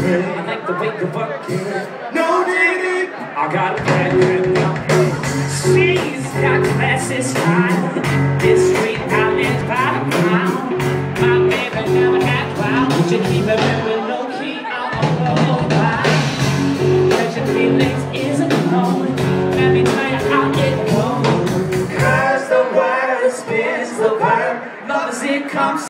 I like the way you work it. No diggity. I got a plan. She's got classy style. This street I live by the pound. My baby never had clout. She keep it very low key. Oh, bye. Catching feelings isn't known. Let me tell you how it goes. Cause the word spins the word. Love as it comes.